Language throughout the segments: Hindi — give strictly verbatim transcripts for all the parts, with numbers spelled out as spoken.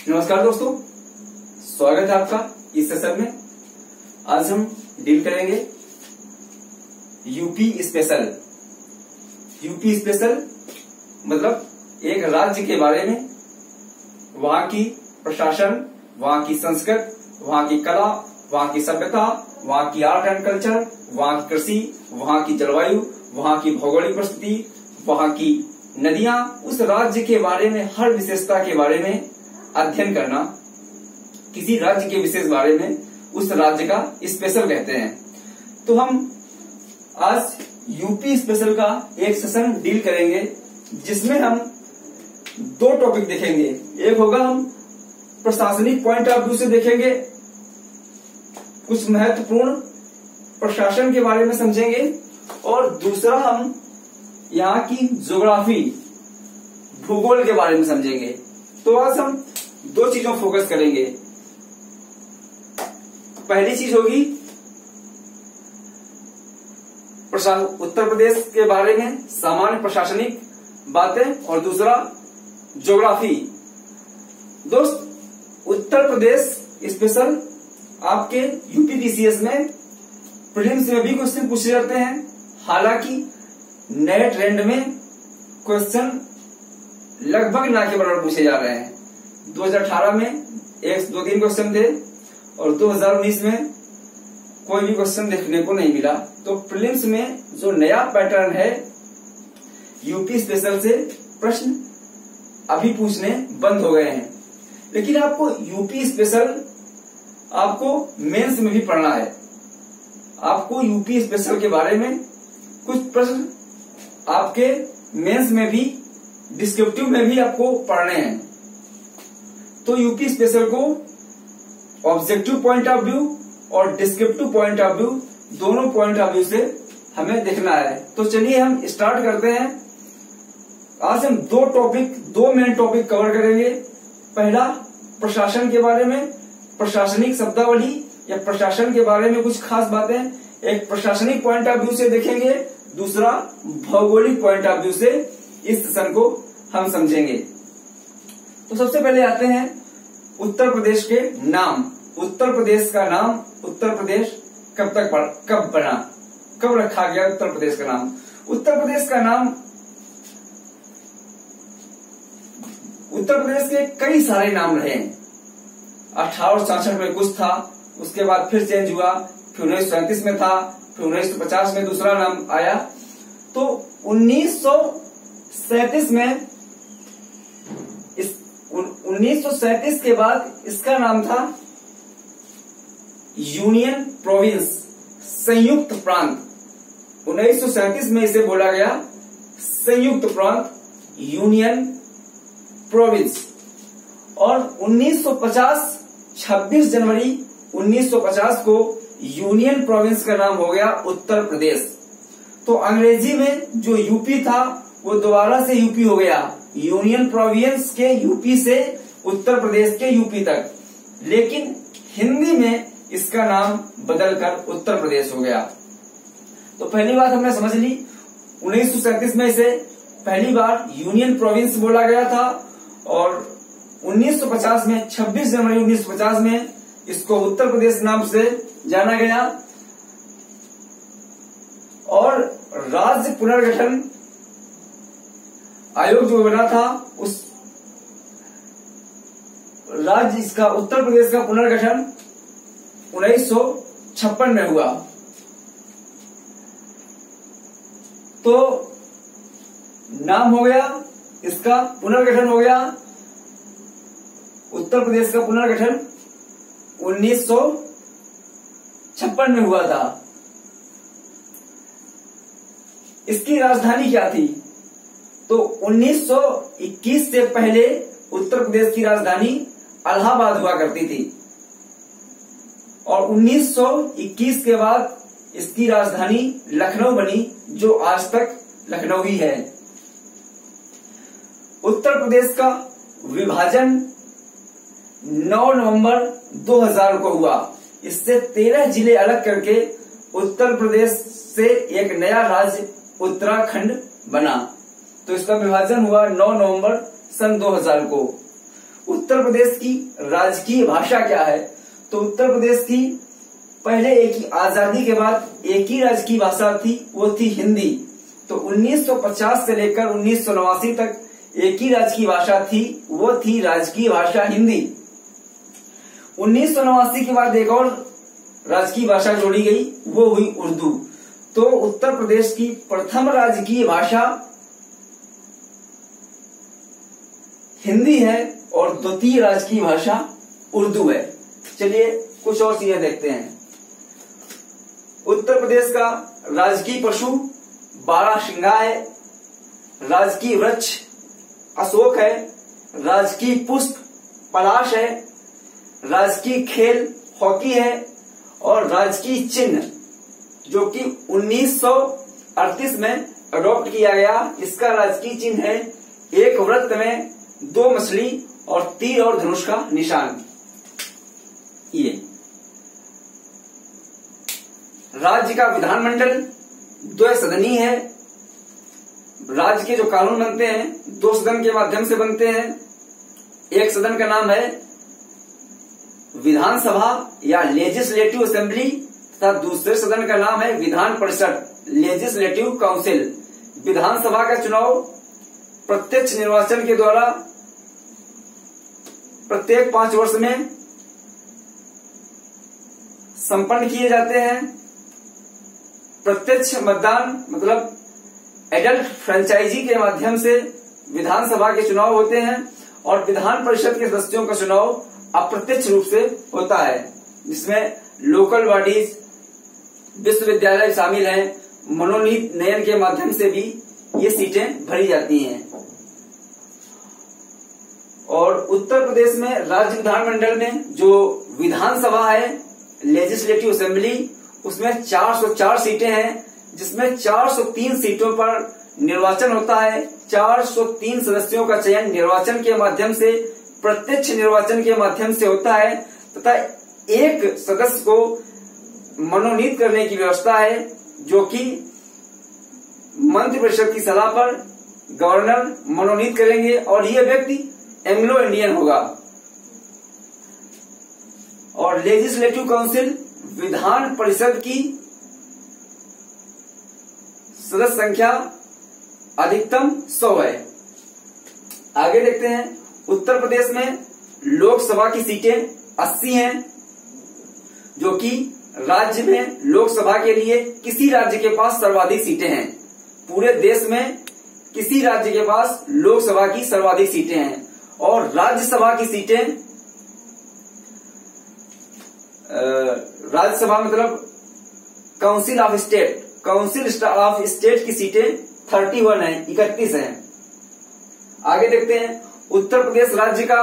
नमस्कार दोस्तों, स्वागत है आपका इस सेशन में। आज हम डील करेंगे यूपी स्पेशल। यूपी स्पेशल मतलब एक राज्य के बारे में, वहां की प्रशासन, वहां की संस्कृति, वहां की कला, वहां की सभ्यता, वहां की आर्ट एंड कल्चर, वहां की कृषि, वहां की जलवायु, वहां की भौगोलिक परिस्थिति, वहां की नदियां, उस राज्य के बारे में हर विशेषता के बारे में अध्ययन करना। किसी राज्य के विशेष बारे में उस राज्य का स्पेशल कहते हैं। तो हम आज यूपी स्पेशल का एक सेशन डील करेंगे, जिसमें हम दो टॉपिक देखेंगे। एक होगा हम प्रशासनिक पॉइंट ऑफ व्यू से देखेंगे, कुछ महत्वपूर्ण प्रशासन के बारे में समझेंगे, और दूसरा हम यहाँ की ज्योग्राफी, भूगोल के बारे में समझेंगे। तो आज हम दो चीजों फोकस करेंगे। पहली चीज होगी उत्तर प्रदेश के बारे में सामान्य प्रशासनिक बातें, और दूसरा ज्योग्राफी। दोस्त, उत्तर प्रदेश स्पेशल आपके यूपीपीसीएस में प्रीलिम्स में भी क्वेश्चन पूछे जाते हैं। हालांकि नए ट्रेंड में क्वेश्चन लगभग ना के बराबर पूछे जा रहे हैं। दो हज़ार अठारह में एक दो तीन क्वेश्चन थे, और दो हज़ार उन्नीस में कोई भी क्वेश्चन देखने को नहीं मिला। तो प्रीलिम्स में जो नया पैटर्न है, यूपी स्पेशल से प्रश्न अभी पूछने बंद हो गए हैं। लेकिन आपको यूपी स्पेशल आपको मेंस में भी पढ़ना है। आपको यूपी स्पेशल के बारे में कुछ प्रश्न आपके मेंस में भी, डिस्क्रिप्टिव में भी आपको पढ़ने हैं। तो यूपी स्पेशल को ऑब्जेक्टिव पॉइंट ऑफ व्यू और डिस्क्रिप्टिव पॉइंट ऑफ व्यू, दोनों पॉइंट ऑफ व्यू से हमें देखना है। तो चलिए हम स्टार्ट करते हैं। आज हम दो टॉपिक, दो मेन टॉपिक कवर करेंगे। पहला प्रशासन के बारे में, प्रशासनिक शब्दावली या प्रशासन के बारे में कुछ खास बातें एक प्रशासनिक पॉइंट ऑफ व्यू से देखेंगे, दूसरा भौगोलिक पॉइंट ऑफ व्यू से इस सेशन को हम समझेंगे। तो सबसे पहले आते हैं उत्तर प्रदेश के नाम। उत्तर प्रदेश का नाम, उत्तर प्रदेश कब तक पड़, कब बना, कब रखा गया उत्तर प्रदेश का नाम? उत्तर प्रदेश का नाम, उत्तर प्रदेश के कई सारे नाम रहे। अठारह सौ छाछठ में कुछ था, उसके बाद फिर चेंज हुआ, फिर उन्नीस सौ सैंतीस में था, फिर उन्नीस सौ पचास में दूसरा नाम आया। तो उन्नीस सौ सैंतीस में इस उन्नीस सौ सैंतीस के बाद इसका नाम था यूनियन प्रोविंस, संयुक्त प्रांत। उन्नीस सौ सैंतीस में इसे बोला गया संयुक्त प्रांत, यूनियन प्रोविंस। और उन्नीस सौ पचास, छब्बीस जनवरी उन्नीस सौ पचास को यूनियन प्रोविंस का नाम हो गया उत्तर प्रदेश। तो अंग्रेजी में जो यूपी था वो दोबारा से यूपी हो गया, यूनियन प्रोविंस के यूपी से उत्तर प्रदेश के यूपी तक। लेकिन हिंदी में इसका नाम बदलकर उत्तर प्रदेश हो गया। तो पहली बात हमने समझ ली, उन्नीस सौ सैंतीस में इसे पहली बार यूनियन प्रोविंस बोला गया था, और उन्नीस सौ पचास में, छब्बीस जनवरी उन्नीस सौ पचास में इसको उत्तर प्रदेश नाम से जाना गया। और राज्य पुनर्गठन आयोग जो बना था, उस राज्य इसका उत्तर प्रदेश का पुनर्गठन उन्नीस सौ छप्पन में हुआ। तो नाम हो गया, इसका पुनर्गठन हो गया, उत्तर प्रदेश का पुनर्गठन उन्नीस सौ छप्पन में हुआ था। इसकी राजधानी क्या थी? तो उन्नीस सौ इक्कीस से पहले उत्तर प्रदेश की राजधानी इलाहाबाद हुआ करती थी, और उन्नीस सौ इक्कीस के बाद इसकी राजधानी लखनऊ बनी, जो आज तक लखनऊ ही है। उत्तर प्रदेश का विभाजन नौ नवंबर दो हज़ार को हुआ। इससे तेरह जिले अलग करके उत्तर प्रदेश से एक नया राज्य उत्तराखंड बना। तो इसका विभाजन हुआ नौ नवंबर सन दो हज़ार को। उत्तर प्रदेश की राजकीय भाषा क्या है, तो उत्तर प्रदेश की पहले एक ही आजादी के बाद एक ही राजकीय भाषा थी, वो थी हिंदी। तो उन्नीस सौ पचास से लेकर उन्नीस सौ नवासी तक एक ही राजकीय भाषा थी, वो थी राजकीय भाषा हिंदी। उन्नीस सौ नवासी के बाद एक और राजकीय भाषा जोड़ी गई, वो हुई उर्दू। तो उत्तर प्रदेश की प्रथम राजकीय भाषा हिंदी है और द्वितीय राजकीय भाषा उर्दू है। चलिए कुछ और चीजें देखते हैं। उत्तर प्रदेश का राजकीय पशु बारहसिंगा है, राजकीय वृक्ष अशोक है, राजकीय पुष्प पलाश है, राजकीय खेल हॉकी है और राजकीय चिन्ह जो कि उन्नीस सौ अड़तीस में अडॉप्ट किया गया, इसका राजकीय चिन्ह है एक वृत्त में दो मछली और तीर और धनुष का निशान। ये राज्य का विधानमंडल द्वय सदनी है। राज्य के जो कानून बनते हैं दो सदन के माध्यम से बनते हैं। एक सदन का नाम है विधानसभा या लेजिस्लेटिव असेंबली तथा दूसरे सदन का नाम है विधान परिषद लेजिस्लेटिव काउंसिल। विधानसभा का चुनाव प्रत्यक्ष निर्वाचन के द्वारा प्रत्येक पांच वर्ष में संपन्न किए जाते हैं। प्रत्यक्ष मतदान मतलब एडल्ट फ्रेंचाइजी के माध्यम से विधानसभा के चुनाव होते हैं और विधान परिषद के सदस्यों का चुनाव अप्रत्यक्ष रूप से होता है, जिसमें लोकल बॉडीज विश्वविद्यालय शामिल हैं। मनोनीत नयन के माध्यम से भी ये सीटें भरी जाती हैं। और उत्तर प्रदेश में राज्य विधानमंडल में जो विधानसभा है लेजिस्लेटिव असेंबली, उसमें चार सौ चार सीटें हैं, जिसमें चार सौ तीन सीटों पर निर्वाचन होता है। चार सौ तीन सदस्यों का चयन निर्वाचन के माध्यम से प्रत्यक्ष निर्वाचन के माध्यम से होता है तथा एक सदस्य को मनोनीत करने की व्यवस्था है, जो कि मंत्रिपरिषद की सलाह पर गवर्नर मनोनीत करेंगे और यह व्यक्ति एंग्लो इंडियन होगा। और लेजिस्लेटिव काउंसिल विधान परिषद की सदस्य संख्या अधिकतम सौ है। आगे देखते हैं। उत्तर प्रदेश में लोकसभा की सीटें अस्सी हैं, जो कि राज्य में लोकसभा के लिए किसी राज्य के पास सर्वाधिक सीटें हैं। पूरे देश में किसी राज्य के पास लोकसभा की सर्वाधिक सीटें हैं और राज्यसभा की सीटें राज्यसभा मतलब council of state council of state की सीटें इकतीस है इकतीस हैं। आगे देखते हैं। उत्तर प्रदेश राज्य का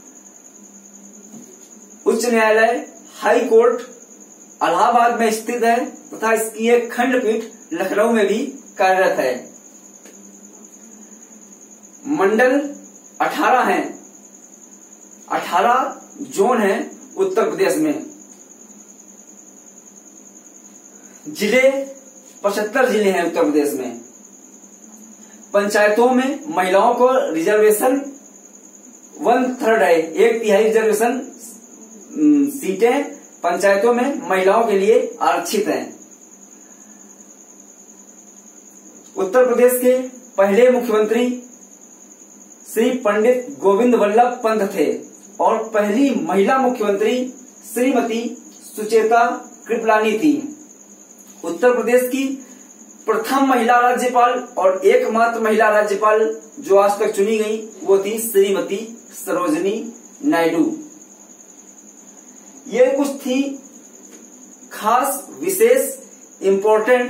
उच्च न्यायालय हाई कोर्ट इलाहाबाद में स्थित है तथा इसकी एक खंडपीठ लखनऊ में भी कार्यरत है। मंडल अठारह हैं, अठारह जोन हैं उत्तर प्रदेश में। जिले पचहत्तर जिले हैं उत्तर प्रदेश में। पंचायतों में महिलाओं को रिजर्वेशन वन थर्ड है, एक तिहाई रिजर्वेशन सीटें पंचायतों में महिलाओं के लिए आरक्षित हैं। उत्तर प्रदेश के पहले मुख्यमंत्री श्री पंडित गोविंद वल्लभ पंत थे और पहली महिला मुख्यमंत्री श्रीमती सुचेता कृपलानी थी। उत्तर प्रदेश की प्रथम महिला राज्यपाल और एकमात्र महिला राज्यपाल जो आज तक चुनी गई वो थी श्रीमती सरोजनी नायडू। ये कुछ थी खास विशेष इंपॉर्टेंट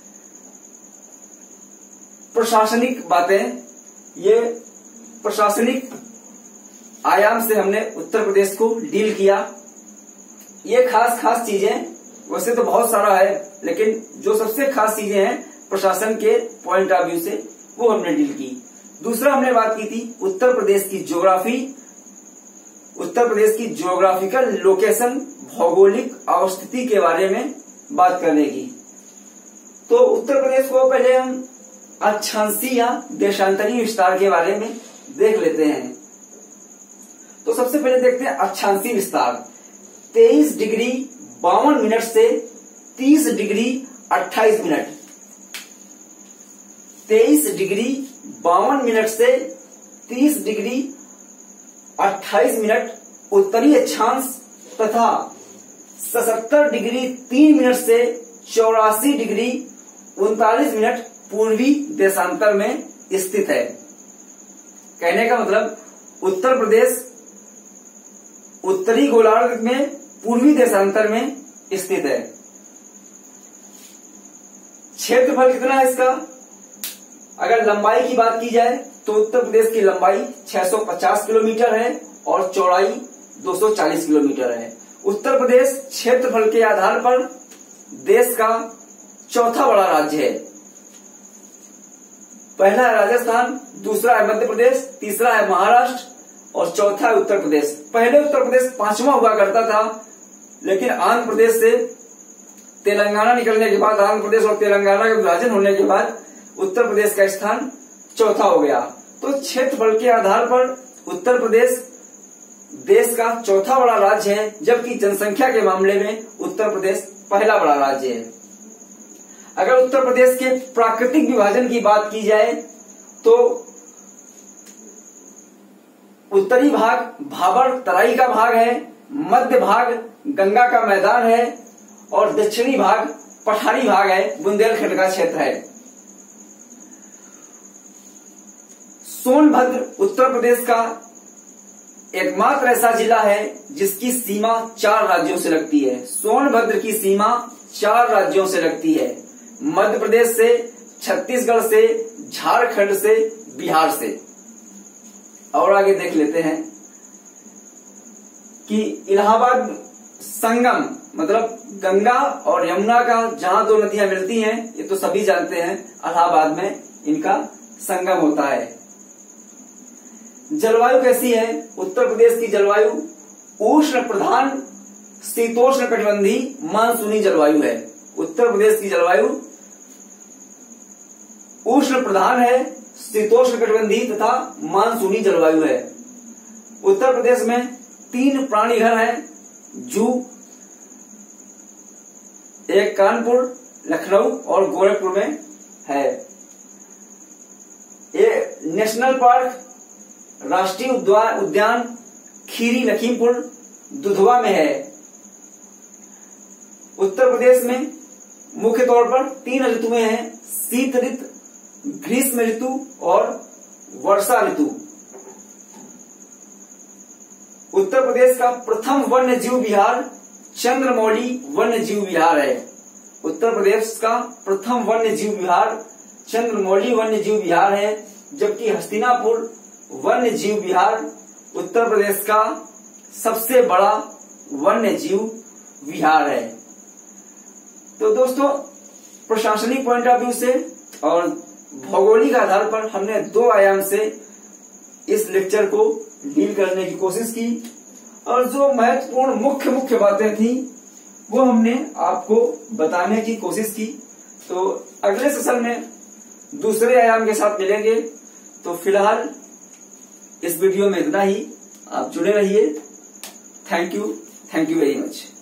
प्रशासनिक बातें। ये प्रशासनिक आयाम से हमने उत्तर प्रदेश को डील किया। ये खास खास चीजें, वैसे तो बहुत सारा है लेकिन जो सबसे खास चीजें हैं प्रशासन के पॉइंट ऑफ व्यू से वो हमने डील की। दूसरा हमने बात की थी उत्तर प्रदेश की ज्योग्राफी, उत्तर प्रदेश की ज्योग्राफिकल लोकेशन भौगोलिक अवस्थिति के बारे में बात करने की। तो उत्तर प्रदेश को पहले हम अक्षांशीय या देशांतरीय विस्तार के बारे में देख लेते हैं। तो सबसे पहले देखते हैं अक्षांशीय विस्तार। तेईस डिग्री बावन मिनट से तीस डिग्री अट्ठाईस मिनट, तेईस डिग्री बावन मिनट से तीस डिग्री अट्ठाईस मिनट उत्तरी अक्षांश तथा सतहत्तर डिग्री तीन मिनट से चौरासी डिग्री उनतालीस मिनट पूर्वी देशांतर में स्थित है। कहने का मतलब उत्तर प्रदेश उत्तरी गोलार्ध में पूर्वी देशांतर में स्थित है। क्षेत्रफल कितना है इसका? अगर लंबाई की बात की जाए तो उत्तर प्रदेश की लंबाई छह सौ पचास किलोमीटर है और चौड़ाई दो सौ चालीस किलोमीटर है। उत्तर प्रदेश क्षेत्रफल के आधार पर देश का चौथा बड़ा राज्य है। पहला है राजस्थान, दूसरा है मध्य प्रदेश, तीसरा है महाराष्ट्र और चौथा है उत्तर प्रदेश। पहले उत्तर प्रदेश पांचवा हुआ करता था, लेकिन आंध्र प्रदेश से तेलंगाना निकलने के बाद, आंध्र प्रदेश और तेलंगाना का विभाजन होने के बाद उत्तर प्रदेश का स्थान चौथा हो गया। तो क्षेत्रफल के आधार पर उत्तर प्रदेश देश का चौथा बड़ा राज्य है, जबकि जनसंख्या के मामले में उत्तर प्रदेश पहला बड़ा राज्य है। अगर उत्तर प्रदेश के प्राकृतिक विभाजन की बात की जाए तो उत्तरी भाग भाबर तराई का भाग है, मध्य भाग गंगा का मैदान है और दक्षिणी भाग पठारी भाग है, बुंदेलखंड का क्षेत्र है। सोनभद्र उत्तर प्रदेश का एकमात्र ऐसा जिला है जिसकी सीमा चार राज्यों से लगती है। सोनभद्र की सीमा चार राज्यों से लगती है, मध्य प्रदेश से, छत्तीसगढ़ से, झारखंड से, बिहार से। और आगे देख लेते हैं कि इलाहाबाद संगम मतलब गंगा और यमुना का जहां दो नदियां मिलती हैं, ये तो सभी जानते हैं, इलाहाबाद में इनका संगम होता है। जलवायु कैसी है? उत्तर प्रदेश की जलवायु उष्ण प्रधान शीतोष्ण कटिबंधीय मानसूनी जलवायु है। उत्तर प्रदेश की जलवायु उष्ण प्रधान है, शीतोष्ण कटिबंधीय तथा मानसूनी जलवायु है। उत्तर प्रदेश में तीन प्राणी घर हैं, जू, एक कानपुर, लखनऊ और गोरखपुर में है। ये नेशनल पार्क राष्ट्रीय उद्यान खीरी लखीमपुर दुधवा में है। उत्तर प्रदेश में मुख्य तौर पर तीन ऋतुएं हैं, शीत ऋतु, ग्रीष्म ऋतु और वर्षा ऋतु। उत्तर प्रदेश का प्रथम वन्य जीव विहार चंद्रमौली वन्य जीव विहार है। उत्तर प्रदेश का प्रथम वन्य जीव विहार चंद्रमौली वन्य जीव विहार है, जबकि हस्तिनापुर वन्य जीव विहार उत्तर प्रदेश का सबसे बड़ा वन्य जीव विहार है। तो दोस्तों, प्रशासनिक पॉइंट ऑफ व्यू से और भौगोलिक आधार पर हमने दो आयाम से इस लेक्चर को डील करने की कोशिश की और जो महत्वपूर्ण मुख्य मुख्य बातें थी वो हमने आपको बताने की कोशिश की। तो अगले सेशन में दूसरे आयाम के साथ मिलेंगे। तो फिलहाल इस वीडियो में इतना ही। आप जुड़े रहिए। Thank you, thank you very much.